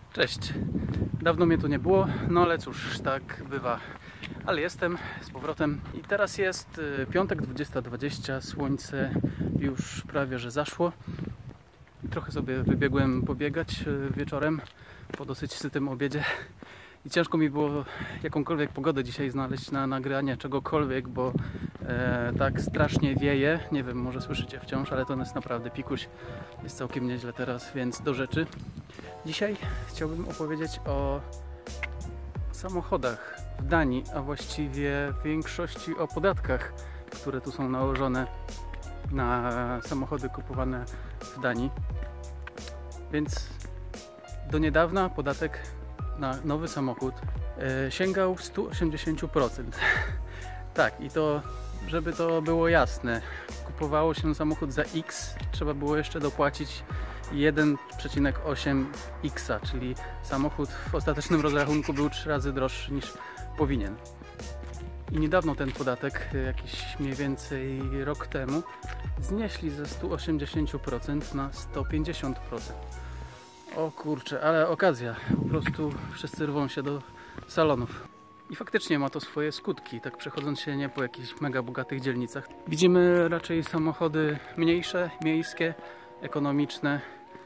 Cześć. Dawno mnie tu nie było, no ale cóż, tak bywa. Ale jestem z powrotem i teraz jest piątek 20:20, słońce już prawie że zaszło. I trochę sobie wybiegłem pobiegać wieczorem po dosyć sytym obiedzie. I ciężko mi było jakąkolwiek pogodę dzisiaj znaleźć na nagranie czegokolwiek, bo tak strasznie wieje. Nie wiem, może słyszycie wciąż, ale to jest naprawdę pikuś. Jest całkiem nieźle teraz, więc do rzeczy. Dzisiaj chciałbym opowiedzieć o samochodach w Danii, a właściwie w większości o podatkach, które tu są nałożone na samochody kupowane w Danii. Więc do niedawna podatek na nowy samochód sięgał 180%. Tak, i to, żeby to było jasne, kupowało się samochód za X, trzeba było jeszcze dopłacić 1,8 X, czyli samochód w ostatecznym rozrachunku był 3 razy droższy niż powinien. I niedawno ten podatek, jakiś mniej więcej rok temu, znieśli ze 180% na 150%. O kurczę, ale okazja. Po prostu wszyscy rwą się do salonów. I faktycznie ma to swoje skutki, tak przechodząc się nie po jakichś mega bogatych dzielnicach. Widzimy raczej samochody mniejsze, miejskie, ekonomiczne,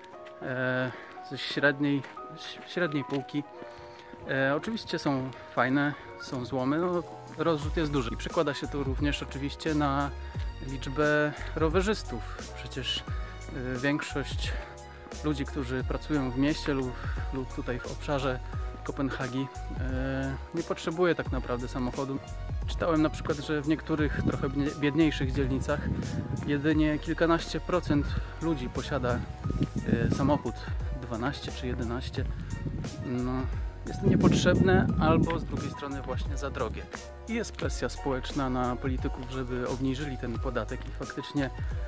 ze średniej półki. Oczywiście są fajne, są złomy, no, rozrzut jest duży. I przekłada się to również oczywiście na liczbę rowerzystów. Przecież większość ludzi, którzy pracują w mieście lub tutaj w obszarze Kopenhagi, nie potrzebuje tak naprawdę samochodu. Czytałem na przykład, że w niektórych trochę biedniejszych dzielnicach jedynie kilkanaście procent ludzi posiada samochód, 12 czy 11. No, jest to niepotrzebne albo z drugiej strony właśnie za drogie. I jest presja społeczna na polityków, żeby obniżyli ten podatek i faktycznie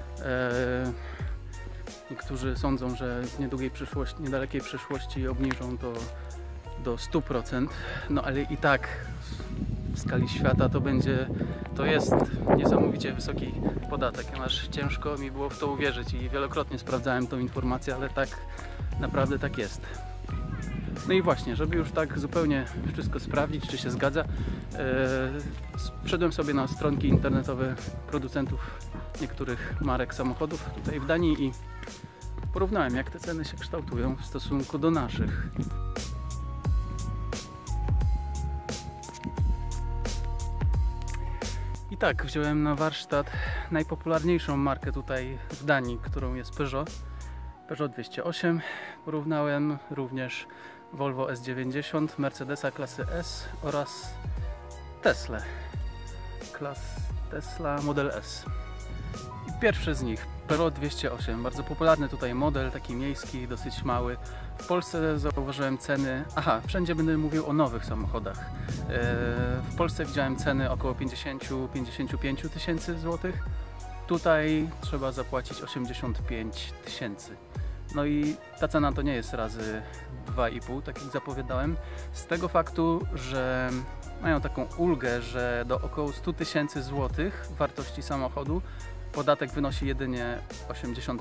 niektórzy sądzą, że w niedalekiej przyszłości obniżą to do 100%, no ale i tak w skali świata to jest niesamowicie wysoki podatek. Aż ciężko mi było w to uwierzyć i wielokrotnie sprawdzałem tą informację, ale tak naprawdę tak jest. No i właśnie, żeby już tak zupełnie wszystko sprawdzić, czy się zgadza, wszedłem sobie na stronki internetowe producentów niektórych marek samochodów tutaj w Danii i porównałem, jak te ceny się kształtują w stosunku do naszych. I tak, wziąłem na warsztat najpopularniejszą markę tutaj w Danii, którą jest Peugeot 208. Porównałem również Volvo S90, Mercedesa klasy S oraz Tesla Model S. I pierwszy z nich, Peugeot 208, bardzo popularny tutaj model, taki miejski, dosyć mały. W Polsce zauważyłem ceny, wszędzie będę mówił o nowych samochodach. W Polsce widziałem ceny około 50-55 tysięcy złotych. Tutaj trzeba zapłacić 85 tysięcy. No i ta cena to nie jest razy 2,5, tak jak zapowiadałem, z tego faktu, że mają taką ulgę, że do około 100 tysięcy złotych wartości samochodu podatek wynosi jedynie 85%.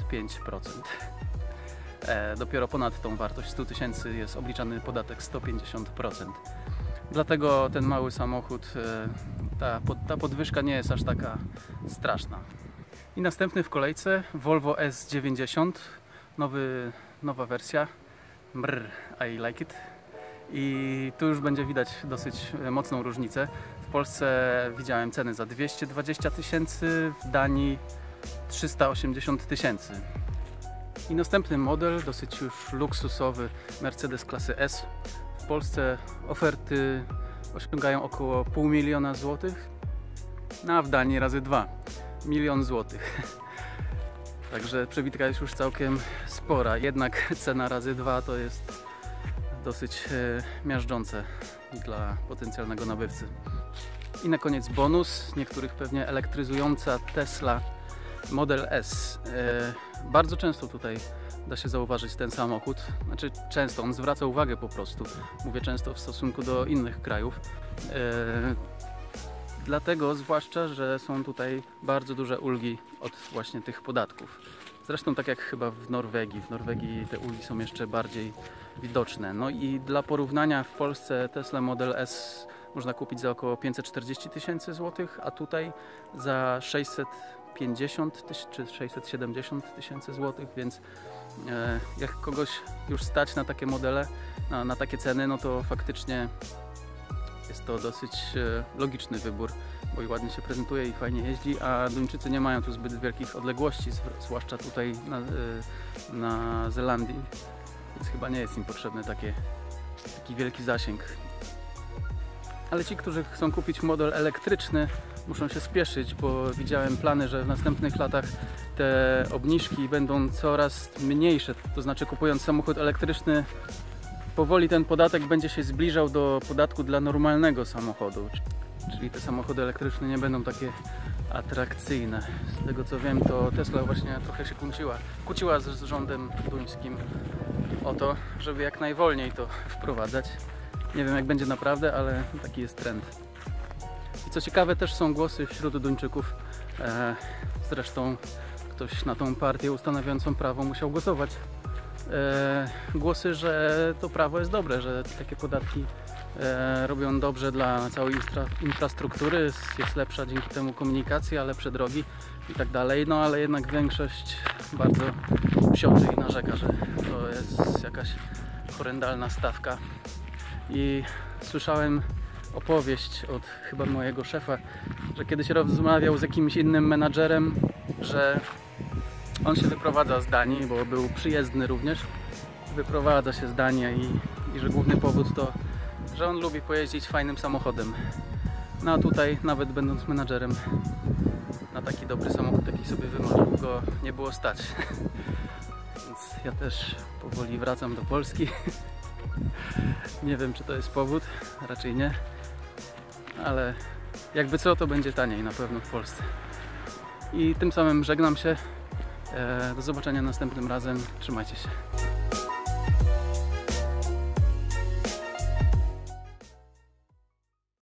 Dopiero ponad tą wartość 100 tysięcy jest obliczany podatek 150%. Dlatego ten mały samochód, ta podwyżka nie jest aż taka straszna. I następny w kolejce Volvo S90, nowa wersja. I like it. I tu już będzie widać dosyć mocną różnicę. W Polsce widziałem ceny za 220 tysięcy, w Danii 380 tysięcy. I następny model, dosyć już luksusowy, Mercedes klasy S. W Polsce oferty osiągają około 500 000 złotych, a w Danii razy 2, 1 000 000 złotych. Także przebitka jest już całkiem spora, jednak cena razy 2 to jest dosyć miażdżące dla potencjalnego nabywcy. I na koniec bonus, niektórych pewnie elektryzująca Tesla Model S. Bardzo często tutaj da się zauważyć ten samochód, znaczy często, on zwraca uwagę po prostu, mówię często w stosunku do innych krajów. Dlatego zwłaszcza, że są tutaj bardzo duże ulgi od właśnie tych podatków. Zresztą tak jak chyba w Norwegii. W Norwegii te ulgi są jeszcze bardziej widoczne. No i dla porównania w Polsce Tesla Model S można kupić za około 540 tysięcy złotych, a tutaj za 650 czy 670 tysięcy złotych, więc jak kogoś już stać na takie modele, na takie ceny, no to faktycznie jest to dosyć logiczny wybór, bo i ładnie się prezentuje i fajnie jeździ, a Duńczycy nie mają tu zbyt wielkich odległości, zwłaszcza tutaj na Zelandii, więc chyba nie jest im potrzebny taki wielki zasięg. Ale ci, którzy chcą kupić model elektryczny, muszą się spieszyć, bo widziałem plany, że w następnych latach te obniżki będą coraz mniejsze, to znaczy kupując samochód elektryczny powoli ten podatek będzie się zbliżał do podatku dla normalnego samochodu, czyli te samochody elektryczne nie będą takie atrakcyjne. Z tego co wiem, to Tesla właśnie trochę się kłóciła z rządem duńskim o to, żeby jak najwolniej to wprowadzać. Nie wiem jak będzie naprawdę, ale taki jest trend. I co ciekawe, też są głosy wśród Duńczyków, zresztą ktoś na tą partię ustanawiającą prawo musiał głosować. Głosy, że to prawo jest dobre, że takie podatki robią dobrze dla całej infrastruktury, jest lepsza dzięki temu komunikacja, lepsze drogi i tak dalej, no ale jednak większość bardzo psioczy i narzeka, że to jest jakaś horrendalna stawka. I słyszałem opowieść od chyba mojego szefa, że kiedyś rozmawiał z jakimś innym menadżerem, że on się wyprowadza z Danii, bo był przyjezdny również. Wyprowadza się z Danii i że główny powód to, że on lubi pojeździć fajnym samochodem. No a tutaj, nawet będąc menadżerem, na taki dobry samochód, taki sobie wymarzył, go nie było stać. Więc ja też powoli wracam do Polski. Nie wiem, czy to jest powód, raczej nie. Ale jakby co, to będzie taniej na pewno w Polsce. I tym samym żegnam się. Do zobaczenia następnym razem. Trzymajcie się.